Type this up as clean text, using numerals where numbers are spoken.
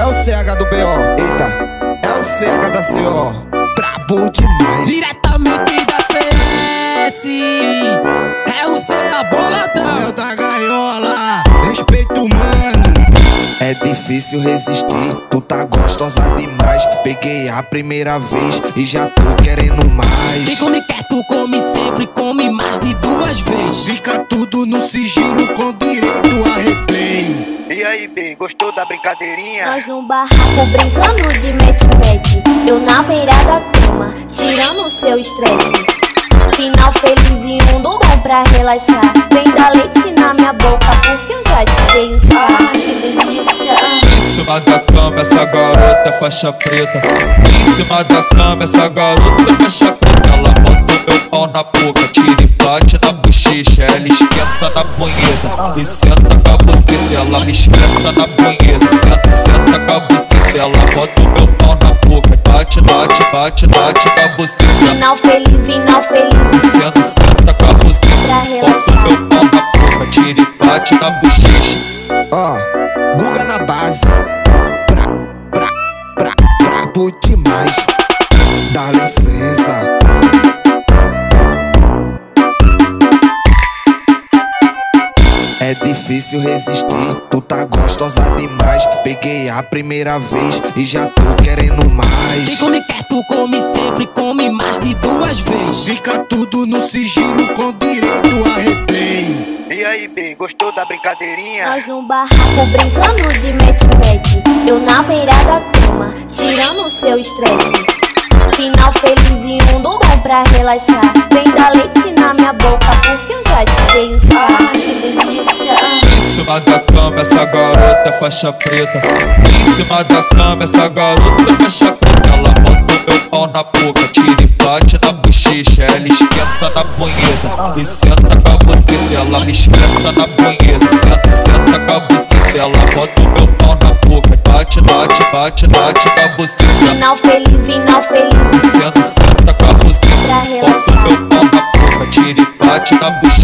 É o CH do BO, eita, é o CH da CO. Brabo demais. Diretamente da CS, é o CA boladão. Meu da gaiola, respeito mano. É difícil resistir, tu tá gostosa demais. Peguei a primeira vez e já tô querendo mais. Quem come quer, tu come sempre, come mais de 2 vezes. Fica tudo no sigilo com direito a replay. E aí, B, gostou da brincadeirinha? Nós num barraco brincando de mete-mete. Eu na beira da cama, tirando o seu estresse. Final feliz e um do bom pra relaxar. Vem dar leite na minha boca porque eu já te dei um chá. Que delícia. Em cima da cama essa garota é faixa preta. Em cima da cama essa garota é faixa preta. Ela bota o meu pau na boca, tira e bate na bochecha. Ela esquenta na punheta e senta com a buceta. Ela me esquenta na punheta, senta com a buceta. Ela bota o meu pau na boca, bate na buceta. Final feliz, final feliz. Senta com a buceta. Pra Bota relaxar. o meu pau na boca, tira e bate na bochecha. Ó, Guga na base. Brabo demais. Dá licença. É difícil resistir, tu tá gostosa demais. Peguei a primeira vez e já tô querendo Quem mais. come quer, tu come sempre, come mais de 2 vezes. Fica tudo no sigilo com direito a replay. E aí, B, gostou da brincadeirinha? Nós num barraco brincando de mete-mete. Eu na beira da cama, tirando o seu estresse. Final feliz e um do bom pra relaxar. Vem dar leite na minha boca porque eu já te dei um chá. Que delícia. Em cima da cama essa garota é faixa preta. Em cima da cama essa garota é faixa preta. Ela bota o meu pau na boca, tira e bate na bochecha. Ela esquenta na punheta e senta com a buceta. Ela me esquenta na punheta, senta com a buceta. Ela bota o meu pau na boca, bate na buceta. Final feliz, final feliz. Senta com a buceta. Pra Bota o relaxar. meu pau na boca, tira e bate na buceta.